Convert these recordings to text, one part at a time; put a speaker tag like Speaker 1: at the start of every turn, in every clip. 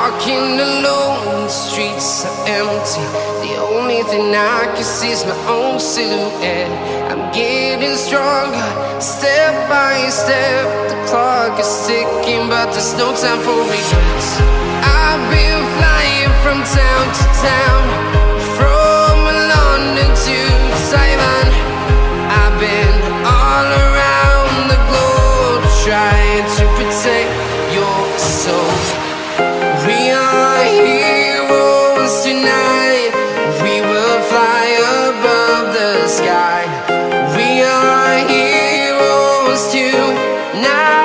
Speaker 1: walking alone, the streets are empty. The only thing I can see is my own silhouette. I'm getting stronger, step by step. The clock is ticking, but there's no time for regrets. I've been flying from town to town, from London to Taiwan. I've been all around the globe, trying to protect your soul. We are heroes tonight. We will fly above the sky. We are heroes tonight.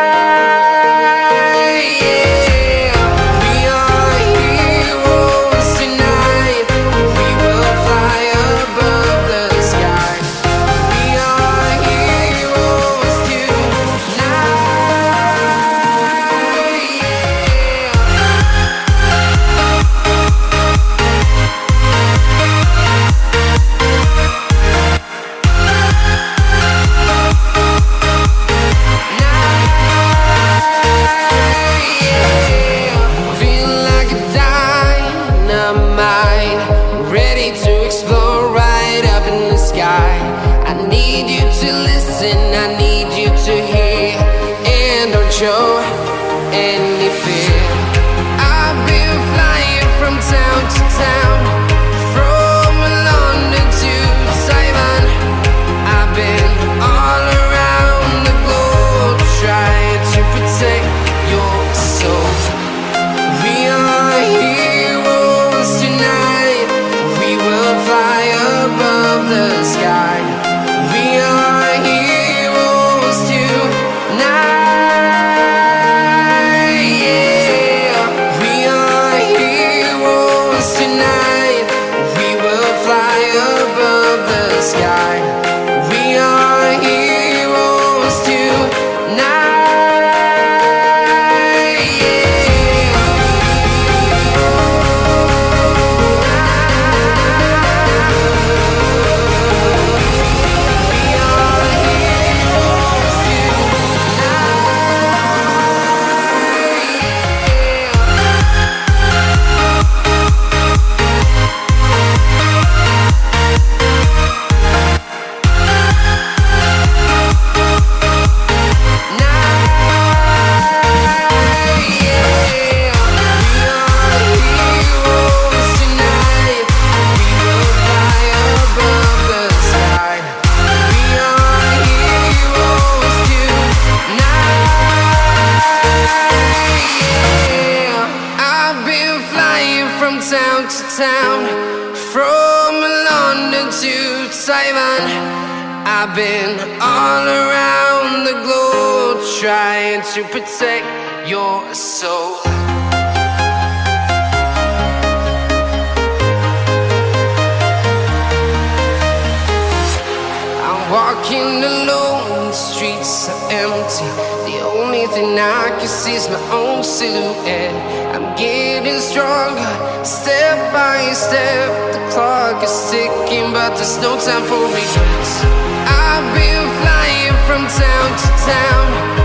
Speaker 1: Yeah. We are heroes tonight. We will fly above the sky. We are heroes tonight. I need you to hear, and don't show any fear. I've been flying from town to town, from London to Taiwan. I've been all around the globe, trying to protect your soul. We are heroes tonight. We will fly above the sky. We are heroes tonight. Yeah. We are heroes tonight. We will fly above the sky. We are heroes tonight. From town to town, from London to Taiwan. I've been all around the globe, trying to protect your soul. I'm walking alone, the streets are empty. The only thing I can see is my own silhouette. I'm getting stronger, step by step. The clock is ticking, but there's no time for regrets. I've been flying from town to town,